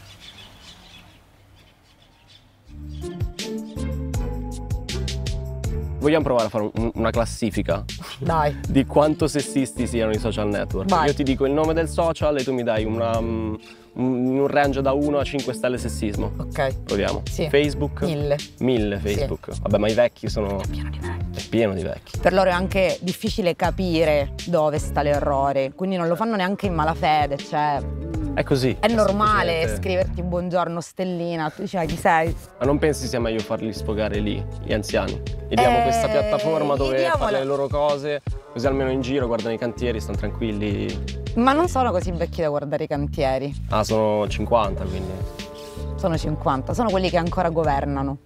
Vogliamo provare a fare un, una classifica? Dai. Di quanto sessisti siano i social network. Vai. Io ti dico il nome del social e tu mi dai una, um, un, un range da uno a cinque stelle sessismo. Ok. Proviamo. Sì. Facebook? Mille. Mille Facebook. Sì. Vabbè, ma i vecchi sono... È pieno di vecchi. È pieno di vecchi. Per loro è anche difficile capire dove sta l'errore, quindi non lo fanno neanche in malafede, cioè... È così. È normale semplicemente... scriverti buongiorno stellina, tu dici ma chi sei? Ma non pensi sia meglio farli sfogare lì, gli anziani? Gli diamo Eh, questa piattaforma dove diamola. fare le loro cose, così almeno in giro guardano i cantieri, stanno tranquilli. Ma non sono così vecchi da guardare i cantieri. Ah, sono cinquanta, quindi... Sono cinquanta, sono quelli che ancora governano.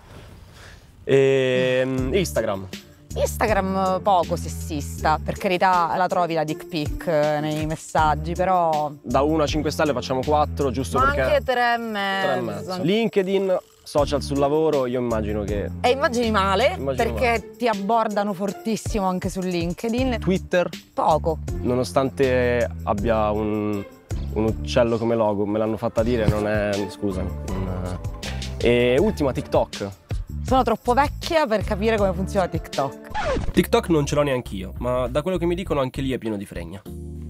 E... Instagram. Instagram poco sessista, per carità la trovi la dick pic nei messaggi, però... Da uno a cinque stelle facciamo quattro, giusto Ma perché... anche tre e mezzo. tre e mezzo. LinkedIn, social sul lavoro, io immagino che... E immagini male, Immagino perché male. ti abbordano fortissimo anche su LinkedIn. Twitter? Poco. Nonostante abbia un, un uccello come logo, me l'hanno fatta dire, non è... scusa. Non è... E ultima, TikTok. Sono troppo vecchia per capire come funziona TikTok. TikTok non ce l'ho neanch'io, ma da quello che mi dicono anche lì è pieno di fregna.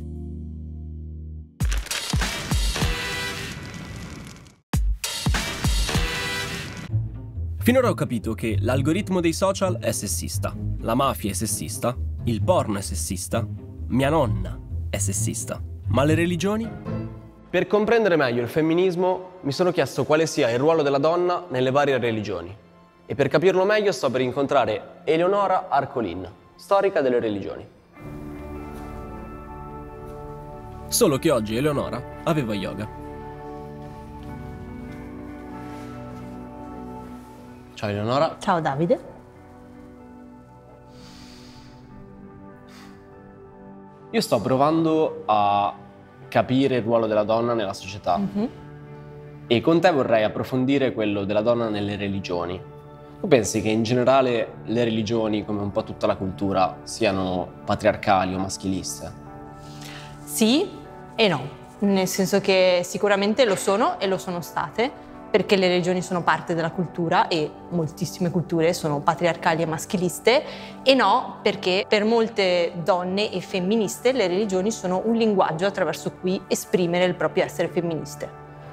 Finora ho capito che l'algoritmo dei social è sessista, la mafia è sessista, il porno è sessista, mia nonna è sessista, ma le religioni? Per comprendere meglio il femminismo mi sono chiesto quale sia il ruolo della donna nelle varie religioni. E per capirlo meglio sto per incontrare Eleonora Arcolin, storica delle religioni. Solo che oggi Eleonora aveva yoga. Ciao Eleonora. Ciao Davide. Io sto provando a capire il ruolo della donna nella società Mm-hmm. e con te vorrei approfondire quello della donna nelle religioni. Tu pensi che in generale le religioni, come un po' tutta la cultura, siano patriarcali o maschiliste? Sì e no, nel senso che sicuramente lo sono e lo sono state, perché le religioni sono parte della cultura e moltissime culture sono patriarcali e maschiliste, e no perché per molte donne e femministe le religioni sono un linguaggio attraverso cui esprimere il proprio essere femministe.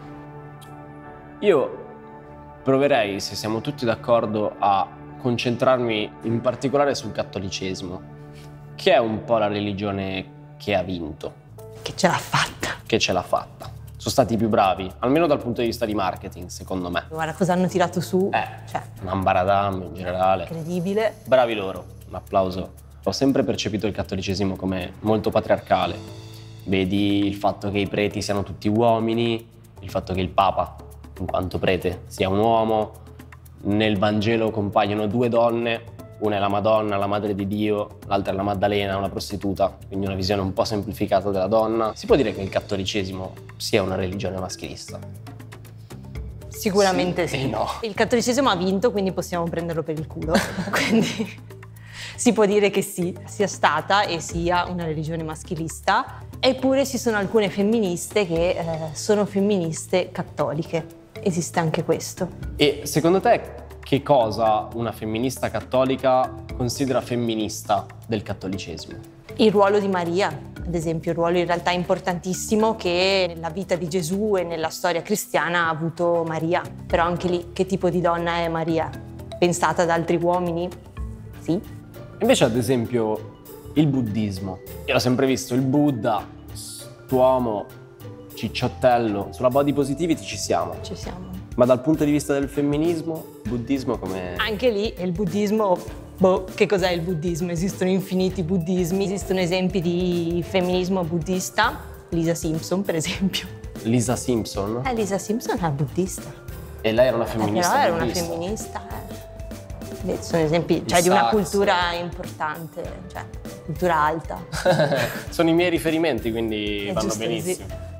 Io proverei, se siamo tutti d'accordo, a concentrarmi in particolare sul cattolicesimo, che è un po' la religione che ha vinto. Che ce l'ha fatta. Che ce l'ha fatta. Sono stati i più bravi, almeno dal punto di vista di marketing, secondo me. Guarda cosa hanno tirato su. Eh, cioè, un ambaradam in generale. incredibile. Bravi loro, un applauso. Ho sempre percepito il cattolicesimo come molto patriarcale. Vedi il fatto che i preti siano tutti uomini, il fatto che il Papa, in quanto prete, sia un uomo. Nel Vangelo compaiono due donne, una è la Madonna, la Madre di Dio, l'altra è la Maddalena, una prostituta, quindi una visione un po' semplificata della donna. Si può dire che il cattolicesimo sia una religione maschilista? Sicuramente Sì sì. e no. Il cattolicesimo ha vinto, quindi possiamo prenderlo per il culo. Quindi si può dire che sì, sia stata e sia una religione maschilista. Eppure ci sono alcune femministe che eh, sono femministe cattoliche. Esiste anche questo. E secondo te che cosa una femminista cattolica considera femminista del cattolicesimo? Il ruolo di Maria, ad esempio, il ruolo in realtà importantissimo che nella vita di Gesù e nella storia cristiana ha avuto Maria. Però anche lì, che tipo di donna è Maria? Pensata da altri uomini? Sì. Invece, ad esempio, il buddismo. Io ho sempre visto il Buddha, quest'uomo cicciottello. Sulla body positivity ci siamo. Ci siamo. Ma dal punto di vista del femminismo, il buddismo come... Anche lì il buddismo, boh, che cos'è il buddismo? Esistono infiniti buddismi, esistono esempi di femminismo buddista, Lisa Simpson per esempio. Lisa Simpson? Eh, Lisa Simpson era buddista. E lei era una femminista Eh, però era una buddista. femminista. Eh. Beh, sono esempi, cioè, di una cultura importante, cioè cultura alta. Sono i miei riferimenti, quindi È vanno giusto benissimo. così.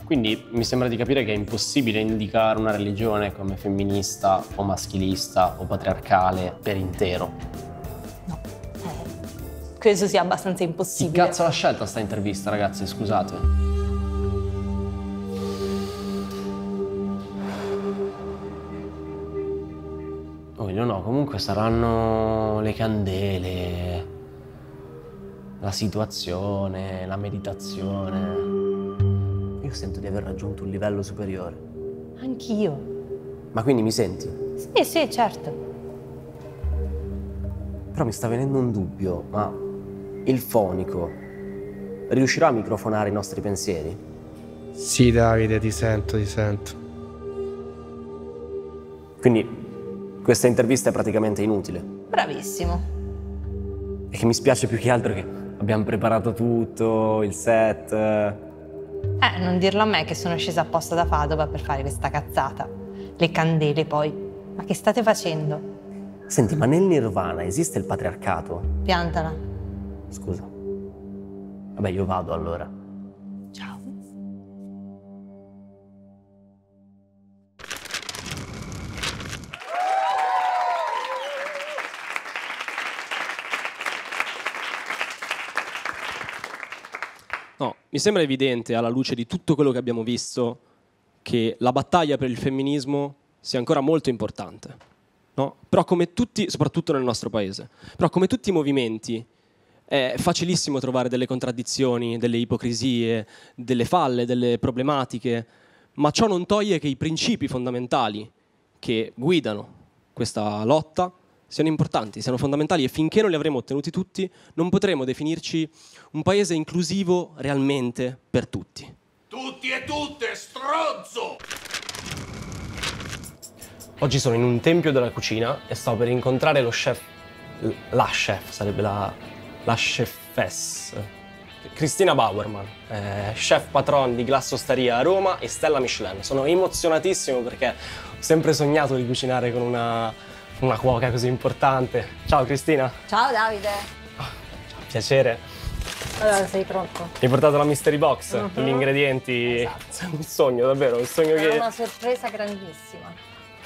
Quindi mi sembra di capire che è impossibile indicare una religione come femminista o maschilista o patriarcale per intero. Credo sia abbastanza Chi impossibile. cazzo l'ha scelta sta intervista, ragazzi? Scusate. Oh, io no, comunque saranno le candele, la situazione, la meditazione. Io sento di aver raggiunto un livello superiore. Anch'io. Ma quindi mi senti? Sì, sì, certo. Però mi sta venendo un dubbio, ma il fonico riuscirà a microfonare i nostri pensieri? Sì, Davide, ti sento, ti sento. Quindi questa intervista è praticamente inutile. Bravissimo. E che mi spiace più che altro che abbiamo preparato tutto, il set. Eh, non dirlo a me che sono scesa apposta da Padova per fare questa cazzata. Le candele poi. Ma che state facendo? Senti, ma nel Nirvana esiste il patriarcato? Piantala. Scusa. Vabbè, io vado allora. Ciao. No, mi sembra evidente, alla luce di tutto quello che abbiamo visto, che la battaglia per il femminismo sia ancora molto importante. No? Però come tutti, soprattutto nel nostro paese, però come tutti i movimenti è facilissimo trovare delle contraddizioni, delle ipocrisie, delle falle, delle problematiche, ma ciò non toglie che i principi fondamentali che guidano questa lotta siano importanti, siano fondamentali, e finché non li avremo ottenuti tutti non potremo definirci un paese inclusivo realmente per tutti. Tutti e tutte, stronzo! Oggi sono in un tempio della cucina e sto per incontrare lo chef, la chef, sarebbe la, la chefess, Cristina Bauerman, eh, chef patron di Glass Osteria a Roma e Stella Michelin. Sono emozionatissimo perché ho sempre sognato di cucinare con una, una cuoca così importante. Ciao Cristina. Ciao Davide. Piacere. Allora, sei pronto? Mi hai portato la mystery box, Uh-huh. gli ingredienti. Esatto. È un sogno, davvero, un sogno È che... una sorpresa grandissima.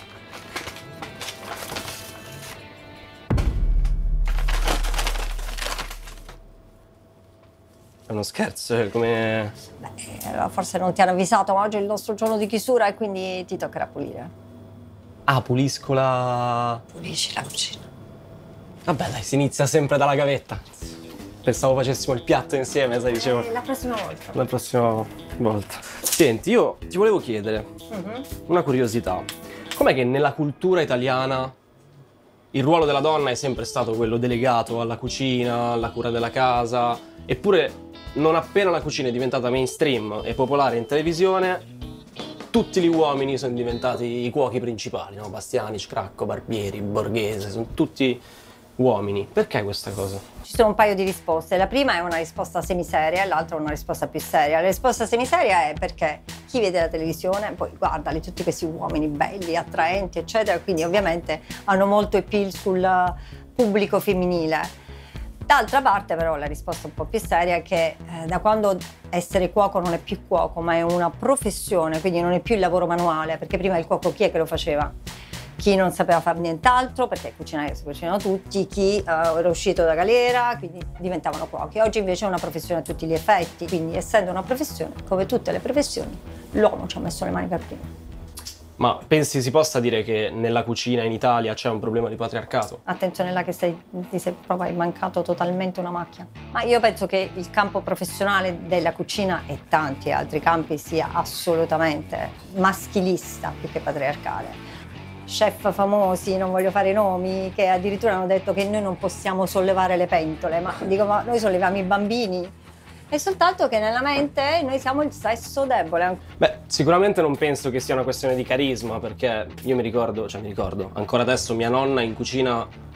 È uno scherzo, è come... Beh, forse non ti hanno avvisato, ma oggi è il nostro giorno di chiusura e quindi ti toccherà pulire. Ah, pulisco la... Pulisci la cucina. Vabbè, dai, si inizia sempre dalla gavetta. Pensavo facessimo il piatto insieme, sai, dicevo... Eh, la prossima volta. La prossima volta. Senti, io ti volevo chiedere Mhm. una curiosità. Com'è che nella cultura italiana il ruolo della donna è sempre stato quello delegato alla cucina, alla cura della casa, eppure non appena la cucina è diventata mainstream e popolare in televisione, tutti gli uomini sono diventati i cuochi principali, no? Bastiani, Scracco, Barbieri, Borghese, sono tutti uomini. Perché questa cosa? Ci sono un paio di risposte. La prima è una risposta semiseria e l'altra è una risposta più seria. La risposta semiseria è perché chi vede la televisione poi guarda lì tutti questi uomini belli, attraenti, eccetera, quindi ovviamente hanno molto appeal sul pubblico femminile. D'altra parte però la risposta un po' più seria è che eh, da quando essere cuoco non è più cuoco ma è una professione, quindi non è più il lavoro manuale, perché prima il cuoco chi è che lo faceva? Chi non sapeva fare nient'altro, perché cucinare si cucinano tutti, chi eh, era uscito da galera, quindi diventavano cuochi. Oggi invece è una professione a tutti gli effetti, quindi essendo una professione, come tutte le professioni, l'uomo ci ha messo le mani per primo. Ma pensi si possa dire che nella cucina in Italia c'è un problema di patriarcato? Attenzione là che sei, ti sei proprio hai mancato totalmente una macchia. Ma io penso che il campo professionale della cucina e tanti altri campi sia assolutamente maschilista più che patriarcale. Chef famosi, non voglio fare nomi, che addirittura hanno detto che noi non possiamo sollevare le pentole, ma dico ma noi solleviamo i bambini. È soltanto che nella mente noi siamo il sesso debole. Beh, sicuramente non penso che sia una questione di carisma, perché io mi ricordo, cioè mi ricordo, ancora adesso mia nonna in cucina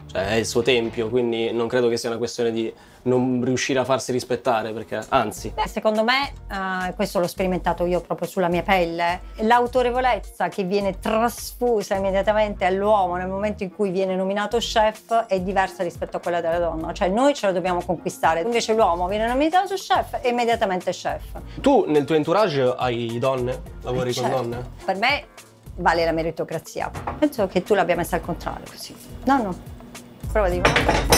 cioè è il suo tempio, quindi non credo che sia una questione di non riuscire a farsi rispettare, perché anzi. Beh, secondo me, uh, questo l'ho sperimentato io proprio sulla mia pelle, l'autorevolezza che viene trasfusa immediatamente all'uomo nel momento in cui viene nominato chef è diversa rispetto a quella della donna, cioè noi ce la dobbiamo conquistare, invece l'uomo viene nominato chef e immediatamente chef. Tu nel tuo entourage hai donne? Lavori Certo. con donne? Per me vale la meritocrazia. Penso che tu l'abbia messa al contrario così. No, no. Prova di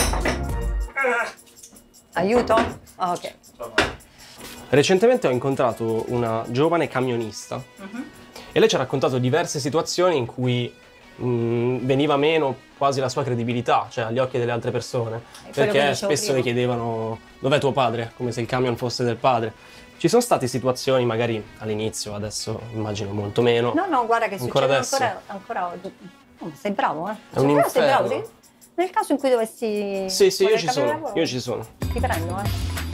Aiuto? Ah, ok. Recentemente ho incontrato una giovane camionista uh-huh. e lei ci ha raccontato diverse situazioni in cui mh, veniva meno quasi la sua credibilità, cioè agli occhi delle altre persone, perché spesso prima. le chiedevano dov'è tuo padre, come se il camion fosse del padre. Ci sono state situazioni, magari all'inizio, adesso immagino molto meno. No, no, guarda che ancora succede ancora, ancora oggi. Oh, sei bravo, eh? È un inferno. inferno. Sei bravo, sì? Nel caso in cui dovessi... Sì, sì, io ci sono, lavoro, io ci sono. Ti prendo, eh.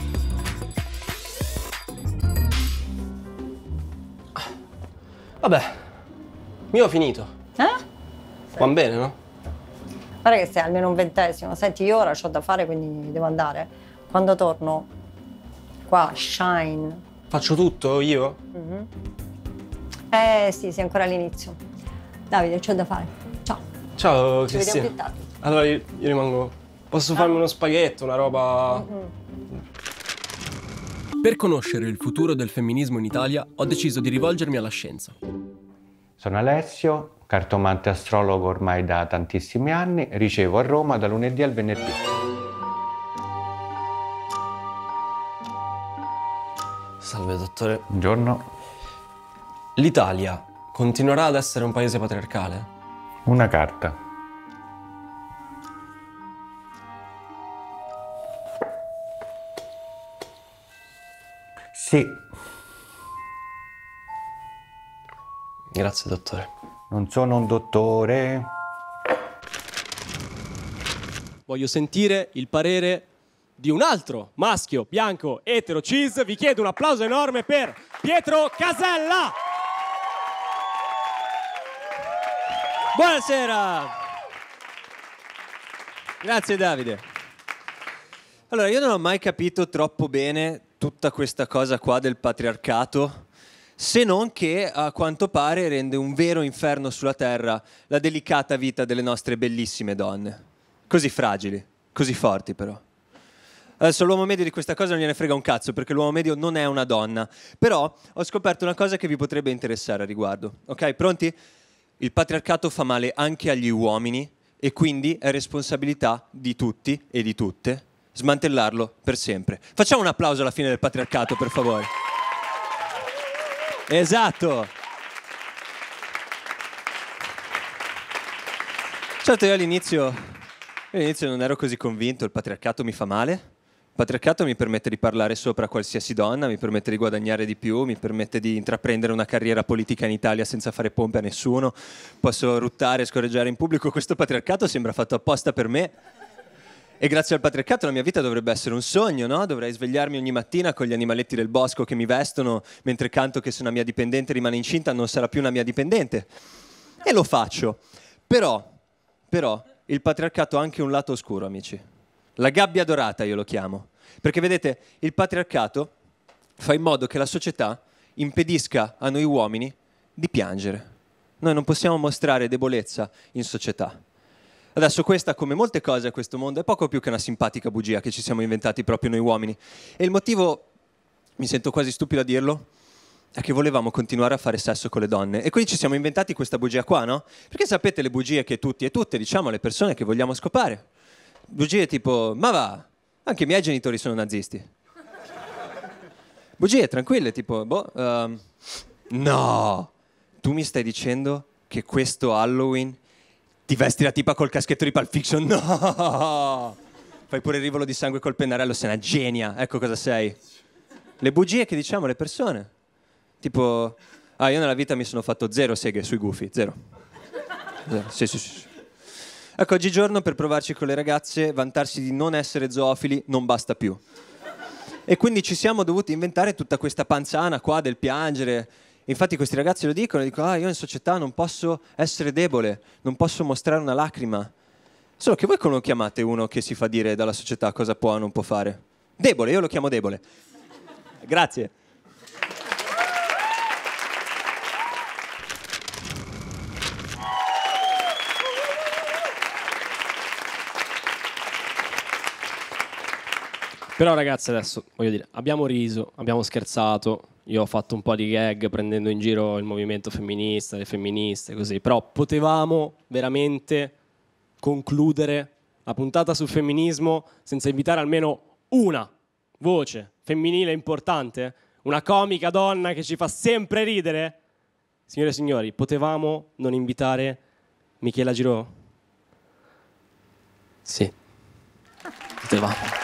Vabbè, io ho finito. Eh? Va bene, no? Guarda che sei almeno un ventesimo. Senti, io ora c'ho da fare, quindi devo andare. Quando torno, qua, shine. Faccio tutto io? Mm-hmm. Eh sì, sei ancora all'inizio. Davide, c'ho da fare. Ciao. Ciao, Ci Cristina. vediamo più tardi. Allora io, io rimango... Posso farmi uno spaghetto, una roba... Mm-hmm. Per conoscere il futuro del femminismo in Italia ho deciso di rivolgermi alla scienza. Sono Alessio, cartomante astrologo ormai da tantissimi anni, ricevo a Roma da lunedì al venerdì. Salve dottore. Buongiorno. L'Italia continuerà ad essere un paese patriarcale? Una carta. Sì. Grazie dottore. Non sono un dottore. Voglio sentire il parere di un altro maschio, bianco, etero, cis. Vi chiedo un applauso enorme per Pietro Casella. Buonasera. Grazie Davide. Allora, io non ho mai capito troppo bene tutta questa cosa qua del patriarcato, se non che a quanto pare rende un vero inferno sulla terra la delicata vita delle nostre bellissime donne. Così fragili, così forti però. Adesso l'uomo medio di questa cosa non gliene frega un cazzo, perché l'uomo medio non è una donna. Però ho scoperto una cosa che vi potrebbe interessare a riguardo. Ok, pronti? Il patriarcato fa male anche agli uomini e quindi è responsabilità di tutti e di tutte smantellarlo per sempre. Facciamo un applauso alla fine del patriarcato, per favore. Esatto. Certo, io all'inizio, all'inizio non ero così convinto, il patriarcato mi fa male. Il patriarcato mi permette di parlare sopra qualsiasi donna, mi permette di guadagnare di più, mi permette di intraprendere una carriera politica in Italia senza fare pompe a nessuno. Posso ruttare e scorreggiare in pubblico. Questo patriarcato sembra fatto apposta per me. E grazie al patriarcato la mia vita dovrebbe essere un sogno, no? Dovrei svegliarmi ogni mattina con gli animaletti del bosco che mi vestono mentre canto che se una mia dipendente rimane incinta non sarà più una mia dipendente. E lo faccio. Però, però, il patriarcato ha anche un lato oscuro, amici. La gabbia dorata io lo chiamo. Perché vedete, il patriarcato fa in modo che la società impedisca a noi uomini di piangere. Noi non possiamo mostrare debolezza in società. Adesso questa, come molte cose a questo mondo, è poco più che una simpatica bugia che ci siamo inventati proprio noi uomini. E il motivo, mi sento quasi stupido a dirlo, è che volevamo continuare a fare sesso con le donne. E quindi ci siamo inventati questa bugia qua, no? Perché sapete le bugie che tutti e tutte diciamo alle persone che vogliamo scopare? Bugie tipo, ma va, anche i miei genitori sono nazisti. Bugie tranquille, tipo, boh, um, no, tu mi stai dicendo che questo Halloween ti vesti la tipa col caschetto di Pulp Fiction? No! Fai pure il rivolo di sangue col pennarello, sei una genia. Ecco cosa sei. Le bugie che diciamo alle persone. Tipo, ah, io nella vita mi sono fatto zero seghe sui gufi, zero. Zero. Sì, sì, sì. Ecco, oggigiorno per provarci con le ragazze, vantarsi di non essere zoofili non basta più. E quindi ci siamo dovuti inventare tutta questa panzana qua del piangere. Infatti questi ragazzi lo dicono, dicono, ah, io in società non posso essere debole, non posso mostrare una lacrima. Solo che voi come chiamate uno che si fa dire dalla società cosa può o non può fare? Debole, io lo chiamo debole. Grazie. Però ragazzi adesso, voglio dire, abbiamo riso, abbiamo scherzato, io ho fatto un po' di gag prendendo in giro il movimento femminista, le femministe, così, però potevamo veramente concludere la puntata sul femminismo senza invitare almeno una voce femminile importante? Una comica donna che ci fa sempre ridere? Signore e signori, potevamo non invitare Michela Girò? Sì, potevamo.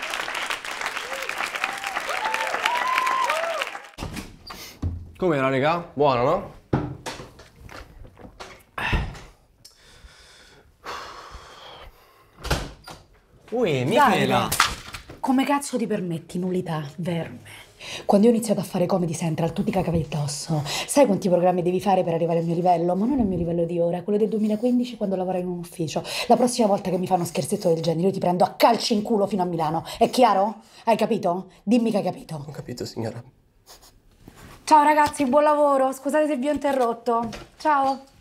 Com'era, raga? Buono, no? Ui, Michela! Davide, come cazzo ti permetti, nullità, verme? Quando io ho iniziato a fare Comedy Central, tu ti cagavi addosso. Sai quanti programmi devi fare per arrivare al mio livello? Ma non al mio livello di ora, quello del duemilaquindici quando lavorai in un ufficio. La prossima volta che mi fa uno scherzetto del genere, io ti prendo a calci in culo fino a Milano. È chiaro? Hai capito? Dimmi che hai capito. Ho capito, signora. Ciao ragazzi, buon lavoro. Scusate se vi ho interrotto. Ciao.